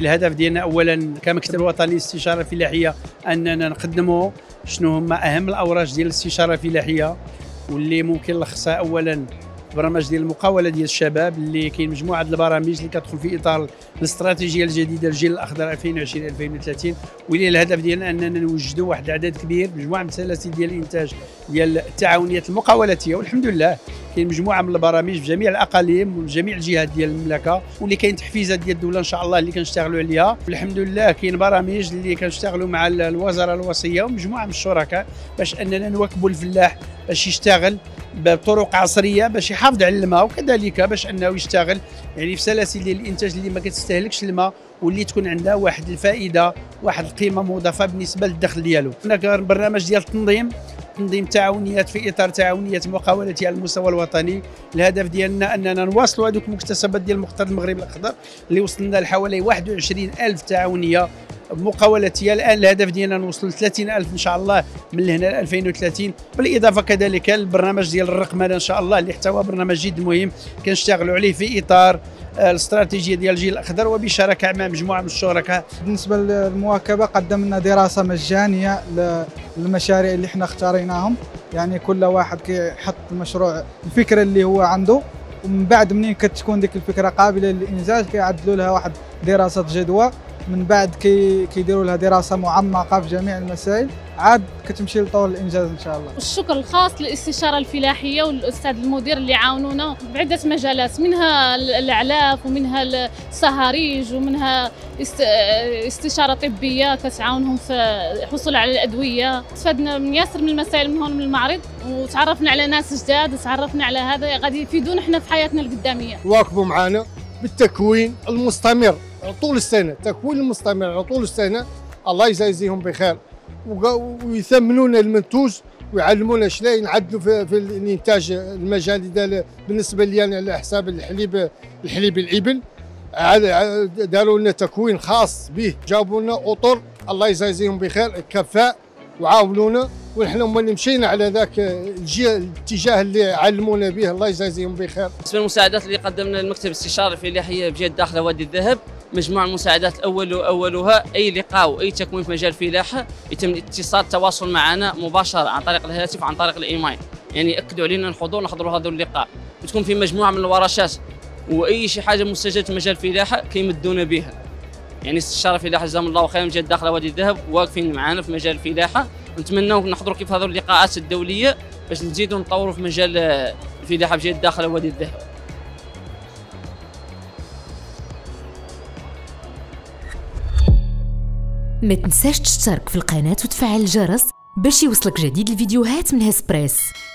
الهدف ديالنا اولا كمكتب وطني للاستشاره الفلاحيه اننا نقدموا شنو هما اهم الاوراق ديال الاستشاره الفلاحيه، واللي ممكن لخصها اولا برنامج ديال المقاوله ديال الشباب، اللي كاين مجموعه البرامج اللي كتدخل في اطار الاستراتيجيه الجديده الجيل الاخضر 2020 2030، واللي الهدف ديالنا اننا نوجدوا واحد العدد كبير مجموعه من السلاسل ديال الانتاج ديال التعاونيات المقاولاتيه، والحمد لله كاين مجموعه من البرامج في جميع الاقاليم وفي جميع الجهات ديال المملكه، واللي كاين تحفيزات ديال الدوله ان شاء الله اللي كنشتغلوا عليها، والحمد لله كاين برامج اللي كنشتغلوا مع الوزاره الوصيه ومجموعه من الشركاء باش اننا نواكبوا الفلاح باش يشتغل بطرق عصريه باش يحافظ على الماء، وكذلك باش انه يشتغل يعني في سلاسل ديال الانتاج اللي ما كتستهلكش الماء واللي تكون عندها واحد الفائده، واحد القيمه مضافه بالنسبه للدخل ديالو. هناك برنامج ديال تنظيم تعاونيات في اطار تعاونيات مقاولتيه على المستوى الوطني. الهدف ديالنا اننا نواصلوا هذوك المكتسبات ديال مقترض المغرب الاخضر اللي وصلنا لحوالي 21,000 تعاونيه مقاولاتيه. الان الهدف ديالنا نوصلوا ل 30,000 ان شاء الله من هنا ل 2030، بالاضافه كذلك البرنامج ديال الرقمنه ان شاء الله اللي حتى هو برنامج جد مهم كنشتغلوا عليه في اطار الاستراتيجيه ديال الجيل الاخضر وبشراكه مع مجموعه من الشركاء. بالنسبه للمواكبه قدمنا دراسه مجانيه للمشاريع اللي احنا اختاريناهم، يعني كل واحد كيحط المشروع الفكره اللي هو عنده، ومن بعد منين كتكون ديك الفكره قابله للانجاز كيعدلوا لها واحد دراسه جدوى، من بعد كيديروا لها دراسه معمقه في جميع المسائل، عاد كتمشي لطور الانجاز ان شاء الله. الشكر الخاص للاستشاره الفلاحيه والاستاذ المدير اللي عاونونا بعده مجالات، منها الاعلاف ومنها الصهاريج ومنها استشاره طبيه كتعاونهم في الحصول على الادويه. استفدنا من ياسر من المسائل من هون من المعرض، وتعرفنا على ناس جداد وتعرفنا على هذا غادي يفيدونا احنا في حياتنا القداميه. واكبوا معنا بالتكوين المستمر طول السنه، التكوين المستمر على طول السنه، الله يجازيهم بخير، ويثمنون المنتوج ويعلمونا شلاي نعدلوا في الانتاج المجالي بالنسبه لي انا على حساب الحليب الابل. داروا لنا تكوين خاص به، جابوا لنا اطر الله يجازيهم بخير كفاء وعاونونا، ونحن هما اللي مشينا على ذاك الاتجاه اللي علمونا به الله يجازيهم بخير. بالنسبه للمساعدات اللي قدمنا المكتب الاستشاري الفلاحيه بجهه داخله وادي الذهب، مجموعه المساعدات اولها اي لقاء واي تكوين في مجال الفلاحه يتم الاتصال التواصل معنا مباشره عن طريق الهاتف وعن طريق الايميل، يعني ياكدوا علينا نحضروا هذا اللقاء، وتكون في مجموعه من الورشات واي شي حاجه مستجده في مجال الفلاحه كيمدونا بها. يعني استشاره الفلاحه جزاهم الله خيرا من جهه داخله وادي الذهب واقفين معنا في مجال الفلاحه، ونتمنوا نحضروا كيف هذو اللقاءات الدوليه باش نزيدوا نطوروا في مجال الفلاحه بجهه داخله وادي الذهب. ما تنساش تشترك في القناة وتفعل الجرس باش يوصلك جديد الفيديوهات من هسبريس.